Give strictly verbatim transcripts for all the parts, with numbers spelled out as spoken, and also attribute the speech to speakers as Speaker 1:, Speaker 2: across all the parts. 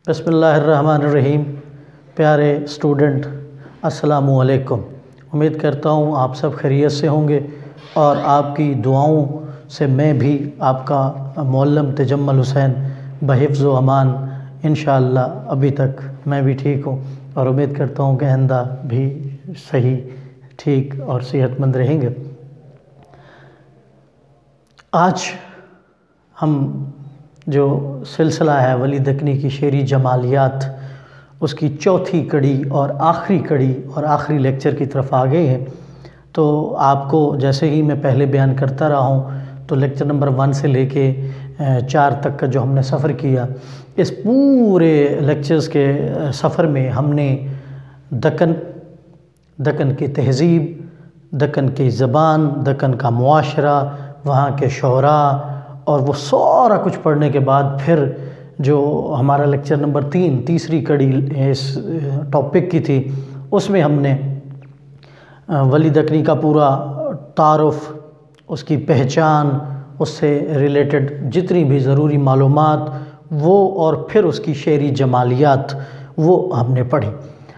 Speaker 1: بسم اللہ الرحمن الرحیم۔ پیارے اسٹوڈنٹ السلام علیکم۔ امید کرتا ہوں آپ سب خیریت سے ہوں گے اور آپ کی دعاؤں سے میں بھی آپ کا معلم تجمل حسین بحفظ و امان انشاءاللہ ابھی تک میں بھی ٹھیک ہوں اور امید کرتا ہوں کہ آئندہ بھی صحیح ٹھیک اور صحت مند رہیں گے۔ آج ہم جو سلسلہ ہے ولی دکنی کی شعری جمالیات، اس کی چوتھی کڑی اور آخری کڑی اور آخری لیکچر کی طرف آ گئے ہیں۔ تو آپ کو جیسے ہی میں پہلے بیان کرتا رہا ہوں تو لیکچر نمبر ون سے لے کے چار تک کا جو ہم نے سفر کیا، اس پورے لیکچرز کے سفر میں ہم نے دکن دکن کی تہذیب، دکن کی زبان، دکن کا معاشرہ، وہاں کے شعراء اور وہ سارا کچھ پڑھنے کے بعد پھر جو ہمارا لیکچر نمبر تین تیسری کڑی اس ٹاپک کی تھی، اس میں ہم نے ولی دکنی کا پورا تعارف، اس کی پہچان، اس سے ریلیٹڈ جتنی بھی ضروری معلومات وہ اور پھر اس کی شعری جمالیات وہ ہم نے پڑھی۔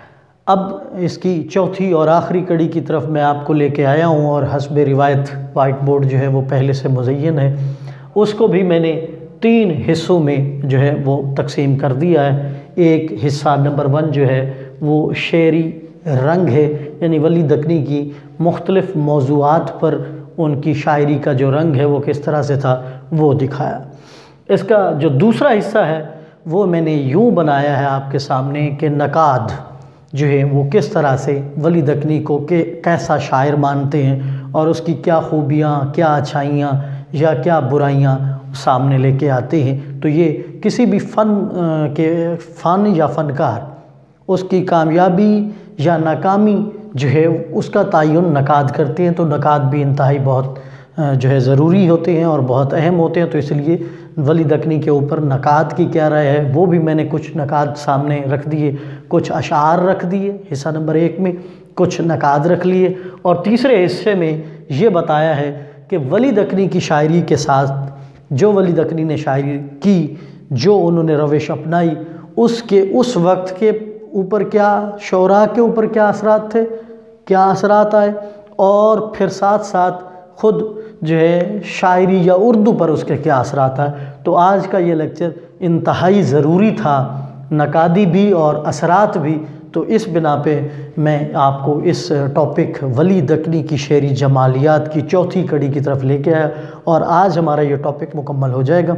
Speaker 1: اب اس کی چوتھی اور آخری کڑی کی طرف میں آپ کو لے کے آیا ہوں اور حسب روایت وائٹ بورڈ جو ہے وہ پہلے سے مزین ہے، اس کو بھی میں نے تین حصوں میں جو ہے وہ تقسیم کر دیا ہے۔ ایک حصہ نمبر ون جو ہے وہ شعری رنگ ہے، یعنی ولی دکنی کی مختلف موضوعات پر ان کی شاعری کا جو رنگ ہے وہ کس طرح سے تھا وہ دکھایا۔ اس کا جو دوسرا حصہ ہے وہ میں نے یوں بنایا ہے آپ کے سامنے کہ نقاد جو ہے وہ کس طرح سے ولی دکنی کو کہ کیسا شاعر مانتے ہیں اور اس کی کیا خوبیاں، کیا اچھائیاں یا کیا برائیاں سامنے لے کے آتے ہیں۔ تو یہ کسی بھی فن کے فن یا فنکار اس کی کامیابی یا ناکامی جو ہے اس کا تعین نقاد کرتے ہیں، تو نقاد بھی انتہائی بہت جو ہے ضروری ہوتے ہیں اور بہت اہم ہوتے ہیں۔ تو اس لیے ولی دکنی کے اوپر نقاد کی کیا رائے ہے وہ بھی میں نے کچھ نقاد سامنے رکھ دیے، کچھ اشعار رکھ دیے حصہ نمبر ایک میں، کچھ نقاد رکھ لیے، اور تیسرے حصے میں یہ بتایا ہے کہ ولی دکنی کی شاعری کے ساتھ جو ولی دکنی نے شاعری کی، جو انہوں نے روش اپنائی، اس کے اس وقت کے اوپر کیا شعراء کے اوپر کیا اثرات تھے، کیا اثرات آئے، اور پھر ساتھ ساتھ خود جو ہے شاعری یا اردو پر اس کے کیا اثرات آئے۔ تو آج کا یہ لیکچر انتہائی ضروری تھا، نقادی بھی اور اثرات بھی۔ تو اس بنا پہ میں آپ کو اس ٹاپک ولی دکنی کی شعری جمالیات کی چوتھی کڑی کی طرف لے کے آیا، اور آج ہمارا یہ ٹاپک مکمل ہو جائے گا۔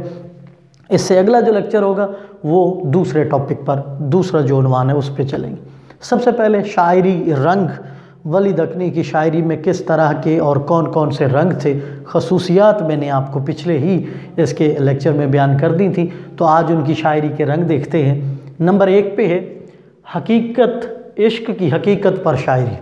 Speaker 1: اس سے اگلا جو لیکچر ہوگا وہ دوسرے ٹاپک پر، دوسرا جو عنوان ہے اس پہ چلیں گے۔ سب سے پہلے شاعری رنگ، ولی دکنی کی شاعری میں کس طرح کے اور کون کون سے رنگ تھے، خصوصیات میں نے آپ کو پچھلے ہی اس کے لیکچر میں بیان کر دی تھی۔ تو آج ان کی شاعری کے رنگ دیکھتے ہیں۔ نمبر ایک پہ ہے حقیقت، عشق کی حقیقت پر شاعری۔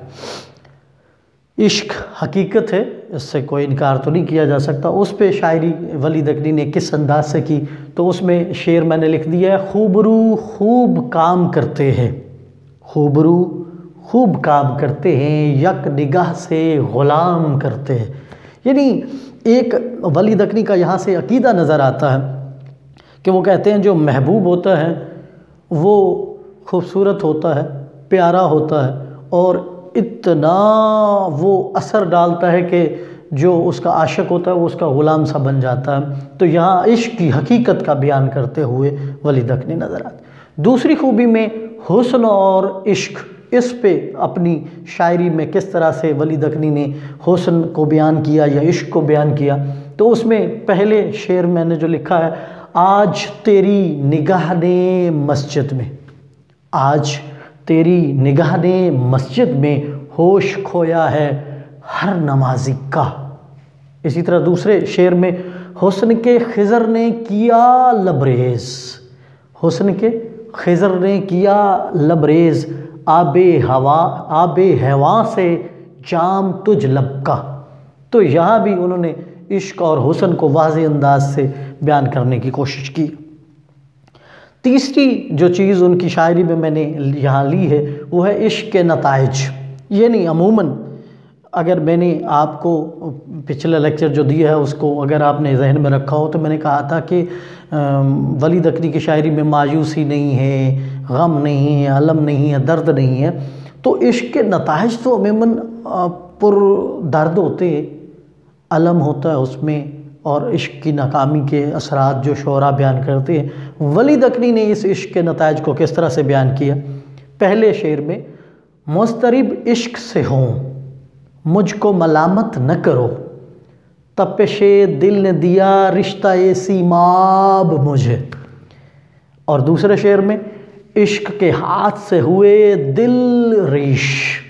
Speaker 1: عشق حقیقت ہے، اس سے کوئی انکار تو نہیں کیا جا سکتا، اس پہ شاعری ولی دکنی نے کس انداز سے کی۔ تو اس میں شعر میں نے لکھ دیا ہے، خوبرو خوب کام کرتے ہیں، خوبرو خوب کام کرتے ہیں، یک نگاہ سے غلام کرتے ہیں۔ یعنی ایک ولی دکنی کا یہاں سے عقیدہ نظر آتا ہے کہ وہ کہتے ہیں جو محبوب ہوتا ہے وہ خوبصورت ہوتا ہے، پیارا ہوتا ہے، اور اتنا وہ اثر ڈالتا ہے کہ جو اس کا عاشق ہوتا ہے وہ اس کا غلام سا بن جاتا ہے۔ تو یہاں عشق کی حقیقت کا بیان کرتے ہوئے ولی دکنی نظر آتے۔ دوسری خوبی میں حسن اور عشق، اس پہ اپنی شاعری میں کس طرح سے ولی دکنی نے حسن کو بیان کیا یا عشق کو بیان کیا۔ تو اس میں پہلے شعر میں نے جو لکھا ہے، آج تیری نگاہ نے مسجد میں، آج تیری نگاہ نے مسجد میں ہوش کھویا ہے ہر نمازی کا۔ اسی طرح دوسرے شعر میں، حسن کے خضر نے کیا لبریز، حسن کے خضر نے کیا لبریز، آب ہوا آب ہوا سے جام تجھ لب کا۔ تو یہاں بھی انہوں نے عشق اور حسن کو واضح انداز سے بیان کرنے کی کوشش کی۔ تیسری جو چیز ان کی شاعری میں میں نے یہاں لی ہے وہ ہے عشق کے نتائج۔ یعنی عموماً اگر میں نے آپ کو پچھلا لیکچر جو دیا ہے اس کو اگر آپ نے ذہن میں رکھا ہو تو میں نے کہا تھا کہ ولی دکنی کی شاعری میں مایوسی نہیں ہے، غم نہیں ہے، الم نہیں ہے، درد نہیں ہے. تو عشق کے نتائج تو عموماً پر درد ہوتے، الم ہوتا ہے اس میں، اور عشق کی ناکامی کے اثرات جو شعراء بیان کرتے ہیں. ولی دکنی نے اس عشق کے نتائج کو کس طرح سے بیان کیا؟ پہلے شعر میں مضطرب عشق سے ہوں مجھ کو ملامت نہ کرو، تپش دل نے دیا رشتہ سیماب مجھے. اور دوسرے شعر میں عشق کے ہاتھ سے ہوئے دل ریش،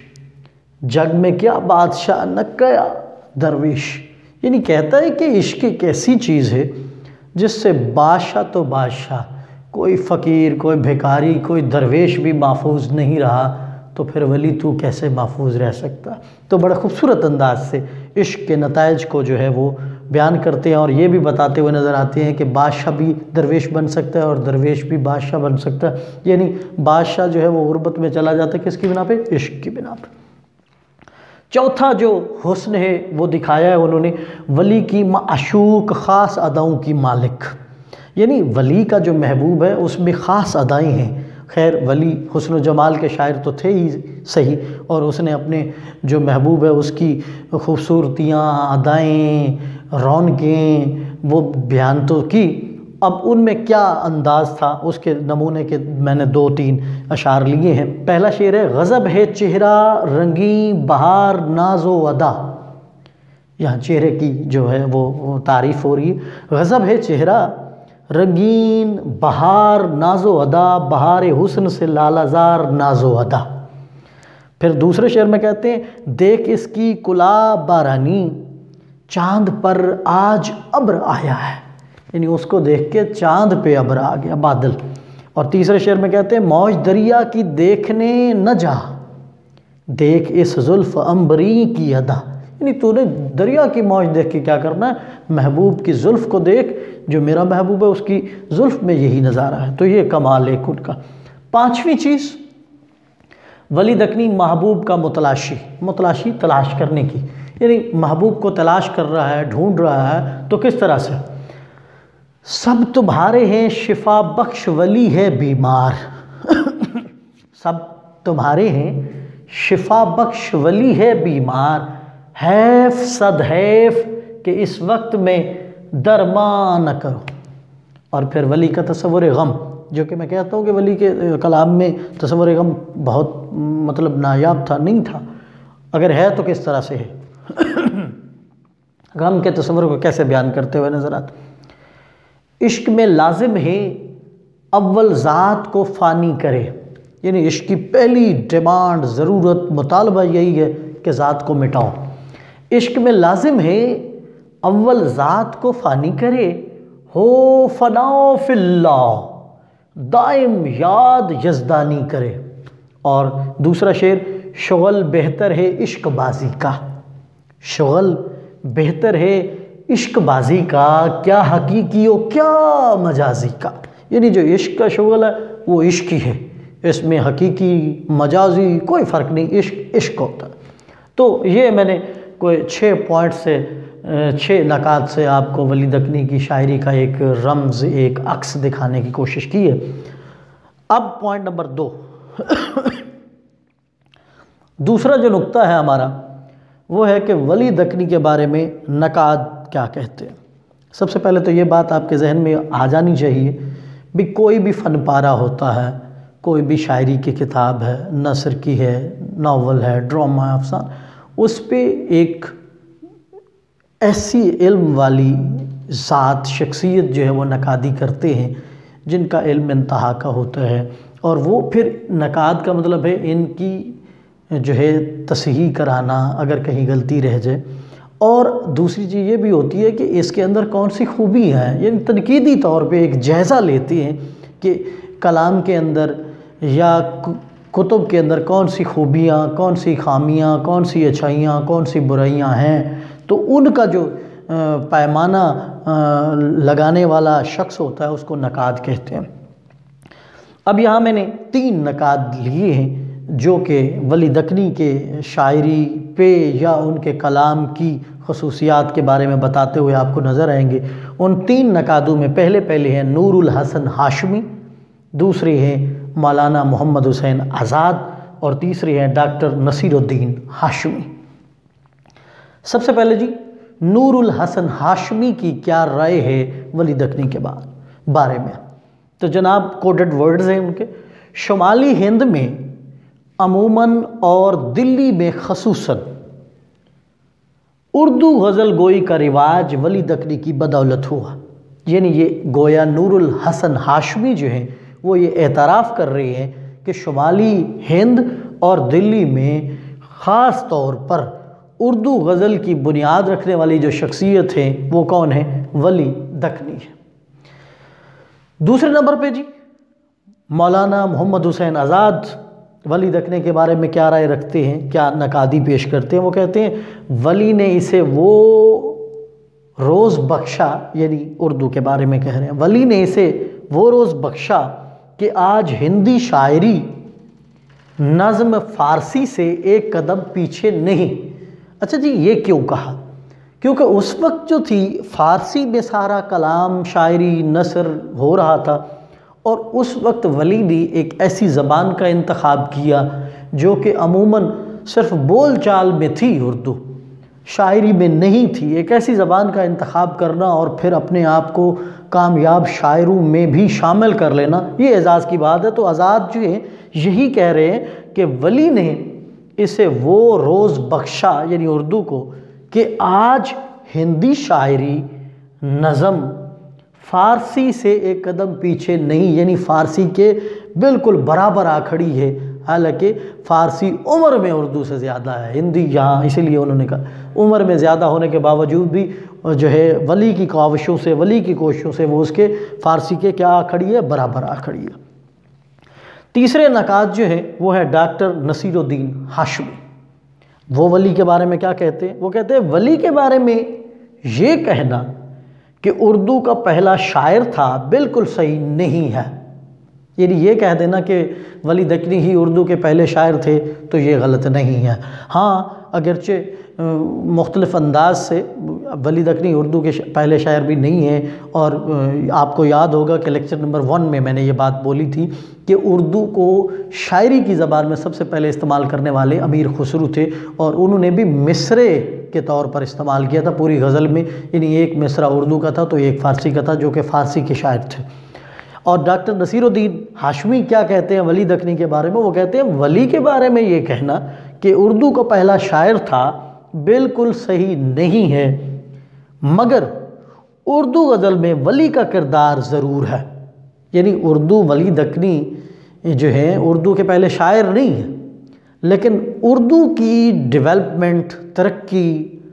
Speaker 1: جگ میں کیا بادشاہ نہ کیا درویش. یعنی کہتا ہے کہ عشق ایک ایسی چیز ہے جس سے بادشاہ تو بادشاہ، کوئی فقیر، کوئی بھیکاری، کوئی درویش بھی محفوظ نہیں رہا، تو پھر ولی تو کیسے محفوظ رہ سکتا؟ تو بڑا خوبصورت انداز سے عشق کے نتائج کو جو ہے وہ بیان کرتے ہیں، اور یہ بھی بتاتے ہوئے نظر آتے ہیں کہ بادشاہ بھی درویش بن سکتا ہے اور درویش بھی بادشاہ بن سکتا ہے. یعنی بادشاہ جو ہے وہ غربت میں چلا جاتا ہے کس کی بنا پہ؟ عشق کی بنا پہ. چوتھا جو حسن ہے وہ دکھایا ہے انہوں نے، ولی کی معشوق خاص اداؤں کی مالک. یعنی ولی کا جو محبوب ہے اس میں خاص ادائیں ہیں. خیر ولی حسن و جمال کے شاعر تو تھے ہی صحیح، اور اس نے اپنے جو محبوب ہے اس کی خوبصورتیاں، ادائیں، رونقیں وہ بیان تو کی. اب ان میں کیا انداز تھا اس کے نمونے کے میں نے دو تین اشعار لیے ہیں. پہلا شعر ہے غضب ہے چہرہ رنگیں بہار ناز و ادا. یہاں چہرے کی جو ہے وہ تعریف ہو رہی ہے. غضب ہے چہرہ رنگین بہار ناز و ادا، بہار حسن سے لالہزار ناز و ادا. پھر دوسرے شعر میں کہتے ہیں دیکھ اس کی کلا بارانی چاند پر آج ابر آیا ہے. یعنی اس کو دیکھ کے چاند پہ ابر آ گیا، بادل. اور تیسرے شعر میں کہتے ہیں موج دریا کی دیکھنے نہ جا، دیکھ اس زلف عنبری کی ادا. یعنی تو نے دریا کی موج دیکھ کے کیا کرنا ہے؟ محبوب کی زلف کو دیکھ، جو میرا محبوب ہے اس کی زلف میں یہی نظارہ ہے. تو یہ کمال ہے ان کا. پانچویں چیز ولی دکنی محبوب کا متلاشی، متلاشی تلاش کرنے کی. یعنی محبوب کو تلاش کر رہا ہے، ڈھونڈ رہا ہے. تو کس طرح سے؟ سب تمہارے ہیں شفا بخش ولی ہے بیمار. سب تمہارے ہیں شفا بخش ولی ہے بیمار، حیف صد حیف کہ اس وقت میں درمان نہ کرو. اور پھر ولی کا تصور غم، جو کہ میں کہتا ہوں کہ ولی کے کلام میں تصور غم بہت مطلب نایاب تھا، نہیں تھا. اگر ہے تو کس طرح سے ہے؟ غم کے تصور کو کیسے بیان کرتے ہوئے نظر آتا؟ عشق میں لازم ہے اول ذات کو فانی کرے. یعنی عشق کی پہلی ڈیمانڈ، ضرورت، مطالبہ یہی ہے کہ ذات کو مٹاؤ. عشق میں لازم ہے اول ذات کو فانی کرے، ہو فنا فی اللہ دائم یاد یزدانی کرے. اور دوسرا شعر شغل بہتر ہے عشق بازی کا، شغل بہتر ہے عشق بازی کا، کیا حقیقی و کیا مجازی کا. یعنی جو عشق کا شغل ہے وہ عشق ہی ہے، اس میں حقیقی مجازی کوئی فرق نہیں، عشق عشق ہوتا ہے. تو یہ میں نے کوئی چھ پوائنٹ سے چھ نکات سے آپ کو ولی دکنی کی شاعری کا ایک رمز، ایک عکس دکھانے کی کوشش کی ہے. اب پوائنٹ نمبر دو، دوسرا جو نقطہ ہے ہمارا وہ ہے کہ ولی دکنی کے بارے میں نکات کیا کہتے ہیں. سب سے پہلے تو یہ بات آپ کے ذہن میں آ جانی چاہیے بھی کوئی بھی فن پارہ ہوتا ہے، کوئی بھی شاعری کی کتاب ہے، نثر کی ہے، ناول ہے، ڈرامہ ہے، افسانہ، اس پہ ایک ایسی علم والی ذات، شخصیت جو ہے وہ نقادی کرتے ہیں جن کا علم انتہا کا ہوتا ہے. اور وہ پھر نقاد کا مطلب ہے ان کی جو ہے تصحیح کرانا اگر کہیں غلطی رہ جائے. اور دوسری چیز یہ بھی ہوتی ہے کہ اس کے اندر کون سی خوبی ہے، یعنی تنقیدی طور پہ ایک جائزہ لیتے ہیں کہ کلام کے اندر یا کتب کے اندر کون سی خوبیاں، کون سی خامیاں، کون سی اچھائیاں، کون سی برائیاں ہیں. تو ان کا جو پیمانہ لگانے والا شخص ہوتا ہے اس کو نقاد کہتے ہیں. اب یہاں میں نے تین نقاد لیے ہیں جو کہ ولی دکنی کے شاعری پہ یا ان کے کلام کی خصوصیات کے بارے میں بتاتے ہوئے آپ کو نظر آئیں گے۔ ان تین نقادوں میں پہلے پہلے ہیں نور الحسن ہاشمی، دوسرے ہیں مولانا محمد حسین آزاد، اور تیسرے ہیں ڈاکٹر نصیر الدین ہاشمی۔ سب سے پہلے جی نور الحسن ہاشمی کی کیا رائے ہے ولی دکنی کے بارے میں؟ تو جناب کوڈڈ ورڈز ہیں ان کے: شمالی ہند میں عموماً اور دلی میں خصوصاً اردو غزل گوئی کا رواج ولی دکنی کی بدولت ہوا۔ یعنی یہ گویا نور الحسن ہاشمی جو ہیں وہ یہ اعتراف کر رہے ہیں کہ شمالی ہند اور دلی میں خاص طور پر اردو غزل کی بنیاد رکھنے والی جو شخصیت ہیں وہ کون ہے؟ ولی دکنی ہے۔ دوسرے نمبر پہ جی مولانا محمد حسین آزاد ولی دکنی کے بارے میں کیا رائے رکھتے ہیں، کیا نقادی پیش کرتے ہیں؟ وہ کہتے ہیں ولی نے اسے وہ روز بخشا، یعنی اردو کے بارے میں کہہ رہے ہیں، ولی نے اسے وہ روز بخشا کہ آج ہندی شاعری نظم فارسی سے ایک قدم پیچھے نہیں۔ اچھا جی یہ کیوں کہا؟ کیونکہ اس وقت جو تھی فارسی میں سارا کلام شاعری نثر ہو رہا تھا، اور اس وقت ولی نے ایک ایسی زبان کا انتخاب کیا جو کہ عموماً صرف بول چال میں تھی، اردو شاعری میں نہیں تھی۔ ایک ایسی زبان کا انتخاب کرنا اور پھر اپنے آپ کو کامیاب شاعروں میں بھی شامل کر لینا، یہ اعزاز کی بات ہے۔ تو آزاد جو ہے یہی کہہ رہے ہیں کہ ولی نے اسے وہ روز بخشا، یعنی اردو کو، کہ آج ہندی شاعری نظم فارسی سے ایک قدم پیچھے نہیں، یعنی فارسی کے بالکل برابر آ کھڑی ہے۔ حالانکہ فارسی عمر میں اردو سے زیادہ ہے، ہندی یہاں اسی لیے انہوں نے کہا عمر میں زیادہ ہونے کے باوجود بھی جو ہے ولی کی کاوشوں سے، ولی کی کوششوں سے وہ اس کے فارسی کے کیا آ کھڑی ہے؟ برابر آ کھڑی ہے۔ تیسرے نقاد جو ہے وہ ہے ڈاکٹر نصیر الدین ہاشمی۔ وہ ولی کے بارے میں کیا کہتے ہیں؟ وہ کہتے ہیں ولی کے بارے میں یہ کہنا کہ اردو کا پہلا شاعر تھا بالکل صحیح نہیں ہے۔ یعنی یہ کہہ دینا کہ ولی دکنی ہی اردو کے پہلے شاعر تھے تو یہ غلط نہیں ہے۔ ہاں اگرچہ مختلف انداز سے ولی دکنی اردو کے پہلے شاعر بھی نہیں ہیں، اور آپ کو یاد ہوگا کہ لیکچر نمبر ون میں میں نے یہ بات بولی تھی کہ اردو کو شاعری کی زبان میں سب سے پہلے استعمال کرنے والے امیر خسرو تھے، اور انہوں نے بھی مصرے کے طور پر استعمال کیا تھا پوری غزل میں، یعنی ایک مصرع اردو کا تھا تو ایک فارسی کا تھا، جو کہ فارسی کے شاعر تھے۔ اور ڈاکٹر نصیر الدین ہاشمی کیا کہتے ہیں ولی دکنی کے بارے میں؟ وہ کہتے ہیں ولی کے بارے میں یہ کہنا کہ اردو کا پہلا شاعر تھا بالکل صحیح نہیں ہے، مگر اردو غزل میں ولی کا کردار ضرور ہے۔ یعنی اردو ولی دکنی جو ہے اردو کے پہلے شاعر نہیں ہے، لیکن اردو کی ڈیولپمنٹ، ترقی،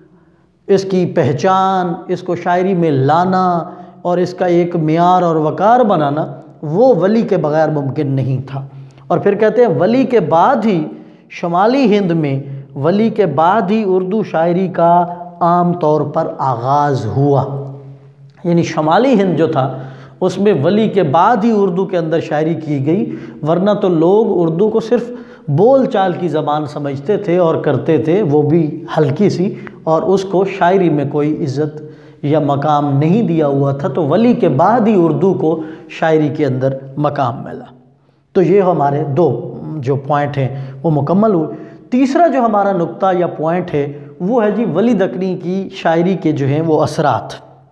Speaker 1: اس کی پہچان، اس کو شاعری میں لانا اور اس کا ایک معیار اور وقار بنانا وہ ولی کے بغیر ممکن نہیں تھا۔ اور پھر کہتے ہیں ولی کے بعد ہی شمالی ہند میں ولی کے بعد ہی اردو شاعری کا عام طور پر آغاز ہوا۔ یعنی شمالی ہند جو تھا اس میں ولی کے بعد ہی اردو کے اندر شاعری کی گئی، ورنہ تو لوگ اردو کو صرف بول چال کی زبان سمجھتے تھے اور کرتے تھے، وہ بھی ہلکی سی، اور اس کو شاعری میں کوئی عزت یا مقام نہیں دیا ہوا تھا۔ تو ولی کے بعد ہی اردو کو شاعری کے اندر مقام ملا۔ تو یہ ہمارے دو جو پوائنٹ ہیں وہ مکمل ہوئے۔ تیسرا جو ہمارا نقطہ یا پوائنٹ ہے وہ ہے جی ولی دکنی کی شاعری کے جو ہیں وہ اثرات۔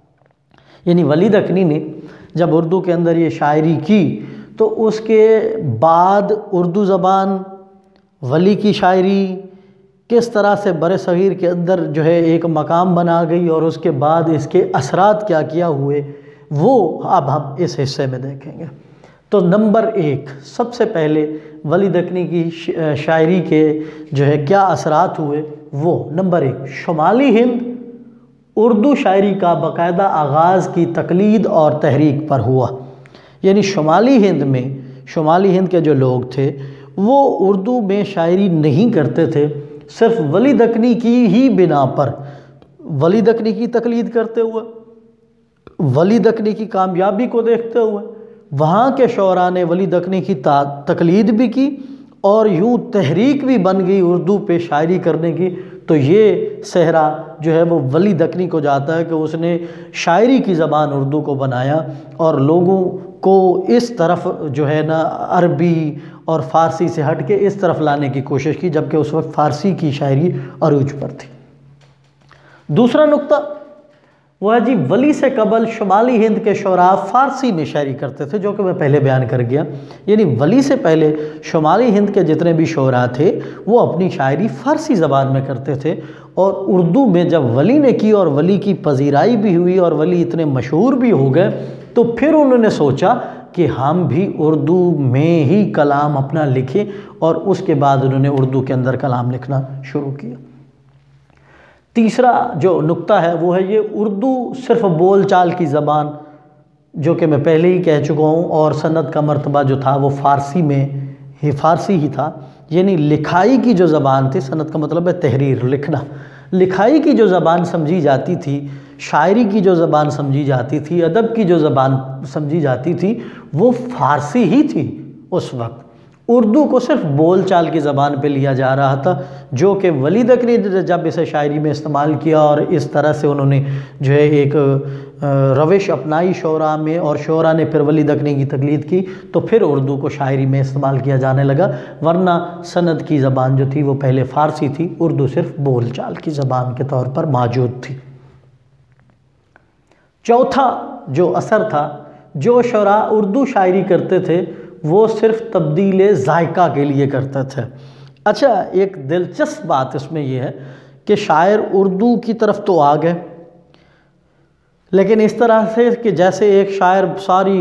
Speaker 1: یعنی ولی دکنی نے جب اردو کے اندر یہ شاعری کی تو اس کے بعد اردو زبان، ولی کی شاعری کس طرح سے بر صغیر کے اندر جو ہے ایک مقام بنا گئی، اور اس کے بعد اس کے اثرات کیا کیا ہوئے، وہ اب ہم اس حصے میں دیکھیں گے۔ تو نمبر ایک، سب سے پہلے ولی دکنی کی شاعری کے جو ہے کیا اثرات ہوئے، وہ نمبر ایک، شمالی ہند اردو شاعری کا باقاعدہ آغاز کی تقلید اور تحریک پر ہوا۔ یعنی شمالی ہند میں شمالی ہند کے جو لوگ تھے وہ اردو میں شاعری نہیں کرتے تھے، صرف ولی دکنی کی ہی بنا پر ولی دکنی کی تقلید کرتے ہوئے، ولی دکنی کی کامیابی کو دیکھتے ہوئے وہاں کے شعراء نے ولی دکنی کی تقلید بھی کی اور یوں تحریک بھی بن گئی اردو پہ شاعری کرنے کی، تو یہ صحرا جو ہے وہ ولی دکنی کو جاتا ہے کہ اس نے شاعری کی زبان اردو کو بنایا اور لوگوں کو اس طرف جو ہے نا عربی اور فارسی سے ہٹ کے اس طرف لانے کی کوشش کی، جبکہ اس وقت فارسی کی شاعری عروج پر تھی۔ دوسرا نقطہ وہ ہے جی ولی سے قبل شمالی ہند کے شعراء فارسی میں شاعری کرتے تھے، جو کہ میں پہلے بیان کر گیا، یعنی ولی سے پہلے شمالی ہند کے جتنے بھی شعراء تھے وہ اپنی شاعری فارسی زبان میں کرتے تھے، اور اردو میں جب ولی نے کی اور ولی کی پذیرائی بھی ہوئی اور ولی اتنے مشہور بھی ہو گئے، تو پھر انہوں نے سوچا کہ ہم بھی اردو میں ہی کلام اپنا لکھیں، اور اس کے بعد انہوں نے اردو کے اندر کلام لکھنا شروع کیا۔ تیسرا جو نقطہ ہے وہ ہے یہ اردو صرف بول چال کی زبان، جو کہ میں پہلے ہی کہہ چکا ہوں، اور سند کا مرتبہ جو تھا وہ فارسی میں ہی فارسی ہی تھا، یعنی لکھائی کی جو زبان تھی، سند کا مطلب ہے تحریر، لکھنا، لکھائی کی جو زبان سمجھی جاتی تھی، شاعری کی جو زبان سمجھی جاتی تھی، ادب کی جو زبان سمجھی جاتی تھی، وہ فارسی ہی تھی اس وقت۔ اردو کو صرف بول چال کی زبان پہ لیا جا رہا تھا، جو کہ ولی دکنی نے جب اسے شاعری میں استعمال کیا اور اس طرح سے انہوں نے جو ہے ایک روش اپنائی شعراء میں، اور شعراء نے پھر ولی دکنی کی تقلید کی، تو پھر اردو کو شاعری میں استعمال کیا جانے لگا، ورنہ سند کی زبان جو تھی وہ پہلے فارسی تھی، اردو صرف بول چال کی زبان کے طور پر موجود تھی۔ چوتھا جو اثر تھا، جو شعراء اردو شاعری کرتے تھے وہ صرف تبدیل ذائقہ کے لیے کرتے تھے۔ اچھا، ایک دلچسپ بات اس میں یہ ہے کہ شاعر اردو کی طرف تو آ گئے، لیکن اس طرح سے کہ جیسے ایک شاعر ساری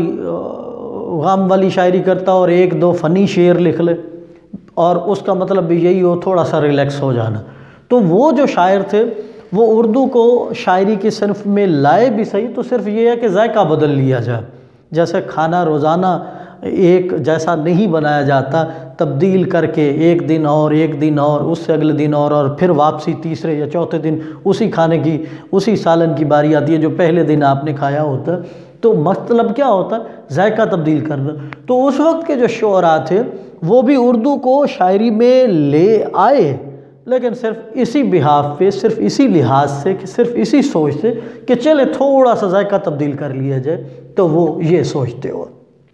Speaker 1: غم والی شاعری کرتا اور ایک دو فنی شعر لکھ لے، اور اس کا مطلب بھی یہی ہو تھوڑا سا ریلیکس ہو جانا، تو وہ جو شاعر تھے وہ اردو کو شاعری کی صنف میں لائے بھی صحیح، تو صرف یہ ہے کہ ذائقہ بدل لیا جائے، جیسے کھانا روزانہ ایک جیسا نہیں بنایا جاتا، تبدیل کر کے ایک دن اور ایک دن اور اس سے اگلے دن اور اور پھر واپسی تیسرے یا چوتھے دن اسی کھانے کی اسی سالن کی باری آتی ہے جو پہلے دن آپ نے کھایا ہوتا ہے، تو مطلب کیا ہوتا ہے؟ ذائقہ تبدیل کرنا۔ تو اس وقت کے جو شعراء تھے وہ بھی اردو کو شاعری میں لے آئے، لیکن صرف اسی بحاف پہ، صرف اسی لحاظ سے، کہ صرف اسی سوچ سے کہ چلے تھوڑا سا ذائقہ تبدیل کر لیا جائے، تو وہ یہ سوچتے ہو۔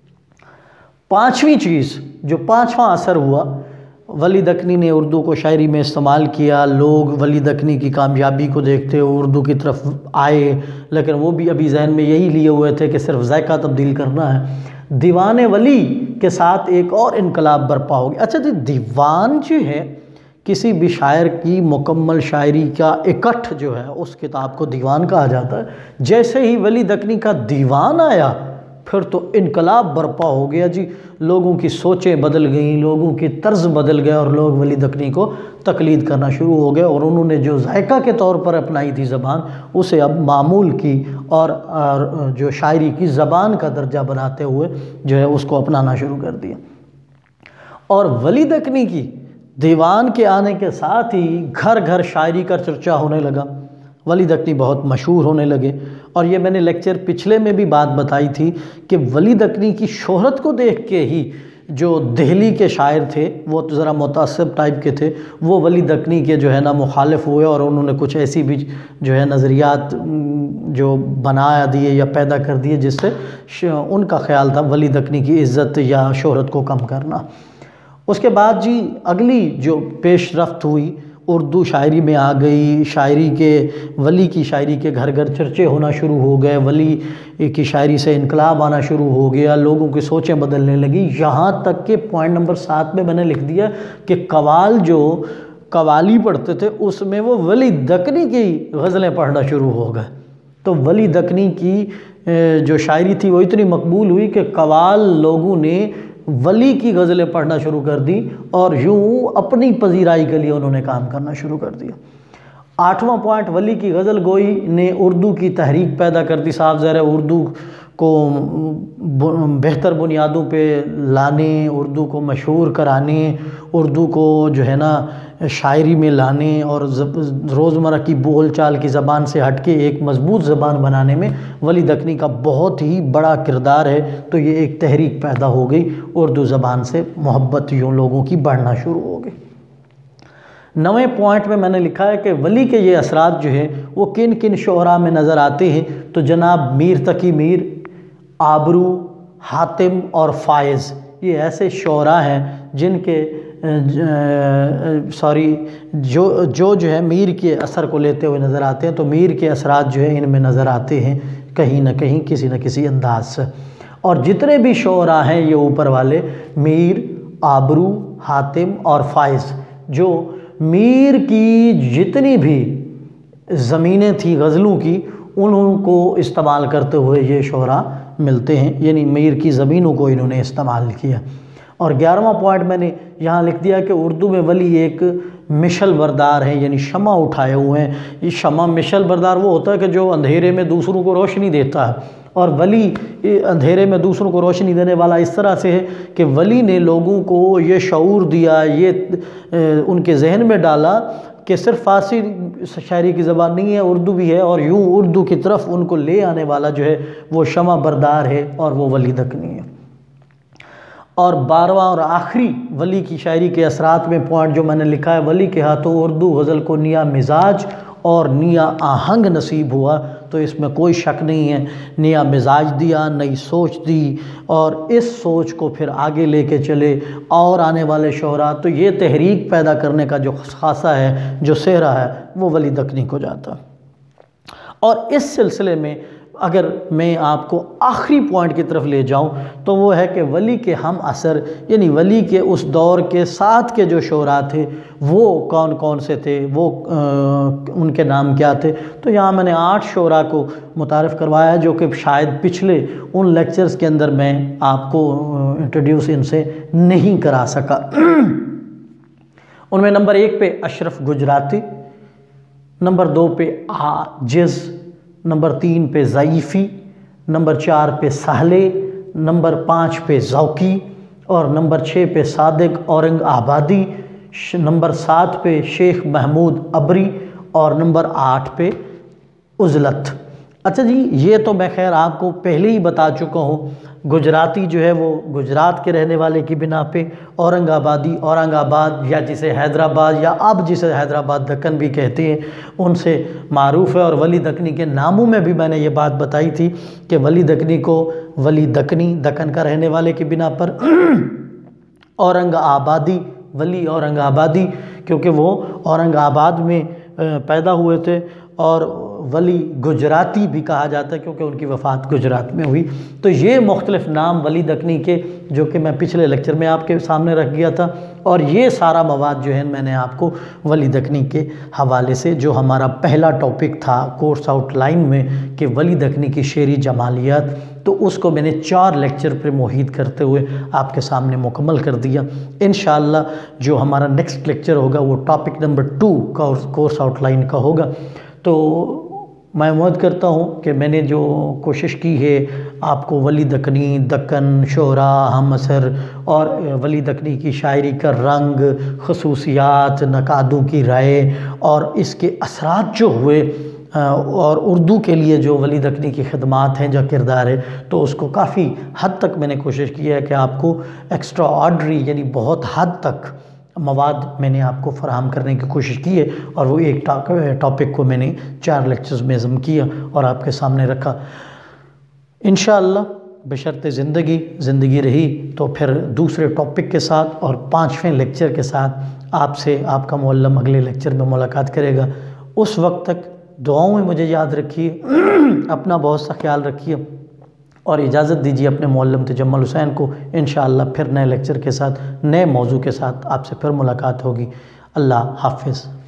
Speaker 1: پانچویں چیز، جو پانچواں اثر ہوا، ولی دکنی نے اردو کو شاعری میں استعمال کیا، لوگ ولی دکنی کی کامیابی کو دیکھتے ہوئے اردو کی طرف آئے، لیکن وہ بھی ابھی ذہن میں یہی لیے ہوئے تھے کہ صرف ذائقہ تبدیل کرنا ہے۔ دیوان ولی کے ساتھ ایک اور انقلاب برپا ہو گیا۔ اچھا جی، دیوان جو ہے کسی بھی شاعر کی مکمل شاعری کا اکٹھ جو ہے اس کتاب کو دیوان کہا جاتا ہے۔ جیسے ہی ولی دکنی کا دیوان آیا پھر تو انقلاب برپا ہو گیا جی، لوگوں کی سوچیں بدل گئیں، لوگوں کی طرز بدل گئے، اور لوگ ولی دکنی کو تقلید کرنا شروع ہو گئے، اور انہوں نے جو ذائقہ کے طور پر اپنائی تھی زبان، اسے اب معمول کی اور جو شاعری کی زبان کا درجہ بناتے ہوئے جو ہے اس کو اپنانا شروع کر دیا۔ اور ولی دکنی کی دیوان کے آنے کے ساتھ ہی گھر گھر شاعری کا چرچا ہونے لگا، ولی دکنی بہت مشہور ہونے لگے، اور یہ میں نے لیکچر پچھلے میں بھی بات بتائی تھی کہ ولی دکنی کی شہرت کو دیکھ کے ہی جو دہلی کے شاعر تھے وہ ذرا متعصب ٹائپ کے تھے، وہ ولی دکنی کے جو ہے نا مخالف ہوئے، اور انہوں نے کچھ ایسی بھی جو ہے نظریات جو بنا دیے یا پیدا کر دیے جس سے ان کا خیال تھا ولی دکنی کی عزت یا شہرت کو کم کرنا۔ اس کے بعد جی اگلی جو پیش رفت ہوئی، اردو شاعری میں آ گئی، شاعری کے ولی کی شاعری کے گھر گھر چرچے ہونا شروع ہو گئے، ولی کی شاعری سے انقلاب آنا شروع ہو گیا، لوگوں کی سوچیں بدلنے لگی، یہاں تک کہ پوائنٹ نمبر سات میں میں نے لکھ دیا کہ قوال جو قوالی پڑھتے تھے اس میں وہ ولی دکنی کی غزلیں پڑھنا شروع ہو گئے۔ تو ولی دکنی کی جو شاعری تھی وہ اتنی مقبول ہوئی کہ قوال لوگوں نے ولی کی غزلیں پڑھنا شروع کر دی، اور یوں اپنی پذیرائی کے لیے انہوں نے کام کرنا شروع کر دیا۔ آٹھواں پوائنٹ، ولی کی غزل گوئی نے اردو کی تحریک پیدا کر دی۔ صاف ظاہر ہے اردو کو بہتر بنیادوں پہ لانے، اردو کو مشہور کرانے، اردو کو جو ہے نا شاعری میں لانے اور روزمرہ کی بول چال کی زبان سے ہٹ کے ایک مضبوط زبان بنانے میں ولی دکنی کا بہت ہی بڑا کردار ہے۔ تو یہ ایک تحریک پیدا ہو گئی، اردو زبان سے محبت یوں لوگوں کی بڑھنا شروع ہو گئی۔ نویں پوائنٹ میں میں نے لکھا ہے کہ ولی کے یہ اثرات جو ہیں وہ کن کن شعراء میں نظر آتے ہیں، تو جناب میر تقی میر، آبرو، حاتم اور فائز یہ ایسے شعراء ہیں جن کے سوری جو جو جو ہے میر کے اثر کو لیتے ہوئے نظر آتے ہیں۔ تو میر کے اثرات جو ہیں ان میں نظر آتے ہیں کہیں نہ کہیں کسی نہ کسی انداز سے، اور جتنے بھی شعراء ہیں یہ اوپر والے میر، آبرو، حاتم اور فائز، جو میر کی جتنی بھی زمینیں تھیں غزلوں کی انہوں کو استعمال کرتے ہوئے یہ شعراء ملتے ہیں، یعنی میر کی زمینوں کو انہوں نے استعمال کیا۔ اور گیارہواں پوائنٹ میں نے یہاں لکھ دیا کہ اردو میں ولی ایک مشل بردار ہے، یعنی شمع اٹھائے ہوئے ہیں۔ یہ شمع مشل بردار وہ ہوتا ہے کہ جو اندھیرے میں دوسروں کو روشنی دیتا ہے، اور ولی اندھیرے میں دوسروں کو روشنی دینے والا اس طرح سے ہے کہ ولی نے لوگوں کو یہ شعور دیا، یہ ان کے ذہن میں ڈالا کہ صرف فارسی شاعری کی زبان نہیں ہے، اردو بھی ہے، اور یوں اردو کی طرف ان کو لے آنے والا جو ہے وہ شمع بردار ہے اور وہ ولی دکنی ہے۔ اور بارہواں اور آخری ولی کی شاعری کے اثرات میں پوائنٹ جو میں نے لکھا ہے، ولی کے ہاتھوں اردو غزل کو نیا مزاج اور نیا آہنگ نصیب ہوا۔ تو اس میں کوئی شک نہیں ہے، نیا مزاج دیا، نئی سوچ دی، اور اس سوچ کو پھر آگے لے کے چلے اور آنے والے شعراء۔ تو یہ تحریک پیدا کرنے کا جو خاصہ ہے، جو سہرا ہے، وہ ولی دکنی کو جاتا۔ اور اس سلسلے میں اگر میں آپ کو آخری پوائنٹ کی طرف لے جاؤں تو وہ ہے کہ ولی کے ہم اثر، یعنی ولی کے اس دور کے ساتھ کے جو شعراء تھے وہ کون کون سے تھے، وہ ان کے نام کیا تھے۔ تو یہاں میں نے آٹھ شعراء کو متعارف کروایا جو کہ شاید پچھلے ان لیکچرز کے اندر میں آپ کو انٹروڈیوس ان سے نہیں کرا سکا۔ ان میں نمبر ایک پہ اشرف گجراتی، نمبر دو پہ عاجز، نمبر تین پہ ضعیفی، نمبر چار پہ سہلے، نمبر پانچ پہ ذوقی، اور نمبر چھ پہ صادق اورنگ آبادی، نمبر سات پہ شیخ محمود ابری، اور نمبر آٹھ پہ عزلت۔ اچھا جی، یہ تو میں خیر آپ کو پہلے ہی بتا چکا ہوں۔ گجراتی جو ہے وہ گجرات کے رہنے والے کی بنا پہ، اورنگ آبادی اورنگ آباد یا جسے حیدرآباد یا اب جسے حیدرآباد دکن بھی کہتے ہیں ان سے معروف ہے۔ اور ولی دکنی کے ناموں میں بھی میں نے یہ بات بتائی تھی کہ ولی دکنی کو ولی دکنی دکن کا رہنے والے کی بنا پر، اورنگ آبادی ولی اورنگ آبادی کیونکہ وہ اورنگ آباد میں پیدا ہوئے تھے، اور ولی گجراتی بھی کہا جاتا ہے کیونکہ ان کی وفات گجرات میں ہوئی۔ تو یہ مختلف نام ولی دکنی کے جو کہ میں پچھلے لیکچر میں آپ کے سامنے رکھ گیا تھا، اور یہ سارا مواد جو ہے میں نے آپ کو ولی دکنی کے حوالے سے، جو ہمارا پہلا ٹاپک تھا کورس آؤٹ لائن میں کہ ولی دکنی کی شعری جمالیات، تو اس کو میں نے چار لیکچر پر محیط کرتے ہوئے آپ کے سامنے مکمل کر دیا۔ انشاءاللہ جو ہمارا نیکسٹ لیکچر ہوگا وہ topic number two course outline کا ہوگا۔ تو میں امید کرتا ہوں کہ میں نے جو کوشش کی ہے آپ کو ولی دکنی، دکن، شعراء، ہم اثر اور ولی دکنی کی شاعری کا رنگ، خصوصیات، نقادوں کی رائے اور اس کے اثرات جو ہوئے، اور اردو کے لیے جو ولی دکنی کی خدمات ہیں، جو کردار ہے، تو اس کو کافی حد تک میں نے کوشش کی ہے کہ آپ کو ایکسٹرا آرڈنری یعنی بہت حد تک مواد میں نے آپ کو فراہم کرنے کی کوشش کی ہے، اور وہ ایک ٹاپک کو میں نے چار لیکچرز میں ضم کیا اور آپ کے سامنے رکھا۔ انشاءاللہ بشرط زندگی زندگی رہی تو پھر دوسرے ٹاپک کے ساتھ اور پانچویں لیکچر کے ساتھ آپ سے آپ کا معلم اگلے لیکچر میں ملاقات کرے گا۔ اس وقت تک دعاؤں میں مجھے یاد رکھیے، اپنا بہت سا خیال رکھیے، اور اجازت دیجیے اپنے معلم تجمل حسین کو۔ انشاءاللہ پھر نئے لیکچر کے ساتھ، نئے موضوع کے ساتھ آپ سے پھر ملاقات ہوگی۔ اللہ حافظ۔